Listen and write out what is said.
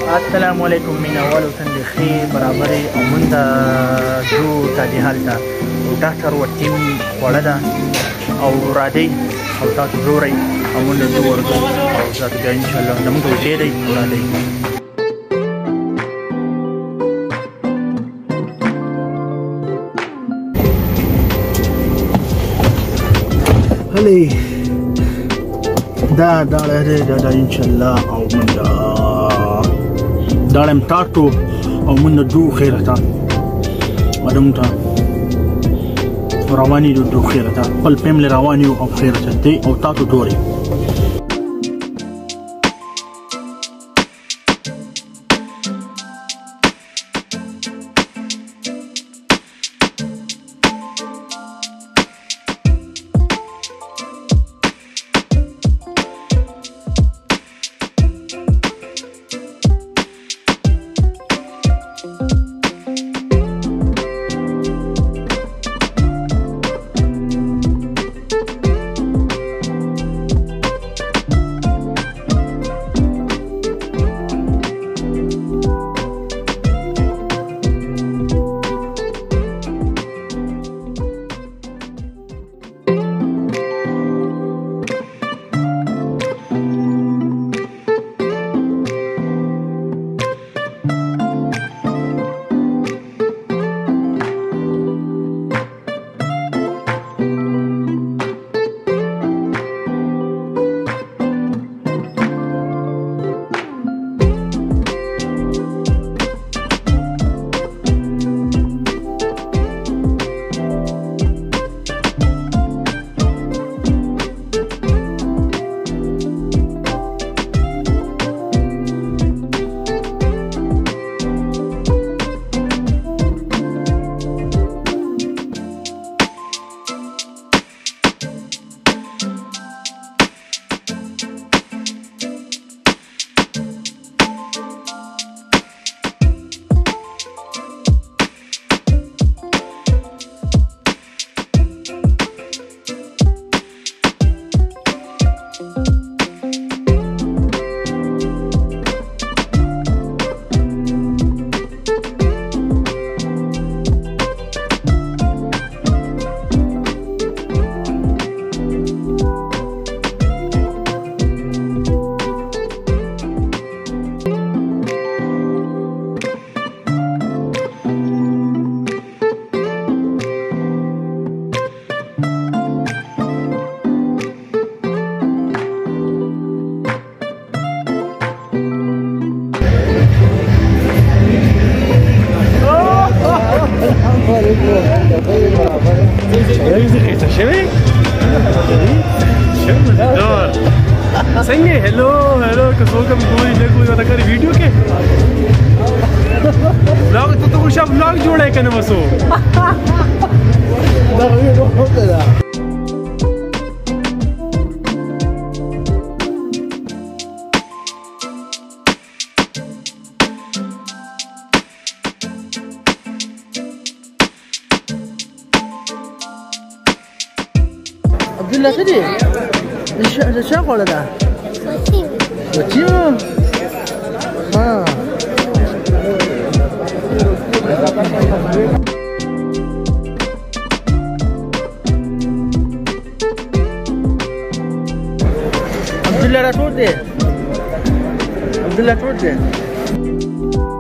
السلام علیکم مینه والو څنګه ښې برابرې او موږ ځو تادي هلته او ډاکټر ورټیم خوړه ده او راځئ او تاسو ګورئ او موږ ځو ورځو او تاسو بیا انشاءالله زموږ وجې دی او راځئ. هلې دا انشاءالله او موږ دارم تاتو او من دو خیرتا ادم تا رواني دو خیرتا خپل فیملی رواني او خیرتا دی او تاتو دوري څنګه هلو که څوک هم ګوري نه ګوري ورته کوي ویډیو کې بلاګ ته خو شاب بلاګ جوړه کنه وسو دا ویډیو هم ده عبد الله سيدي الشاق ولا ده؟ وتيمو ها عبد الله راتود ده عبد الله راتود ده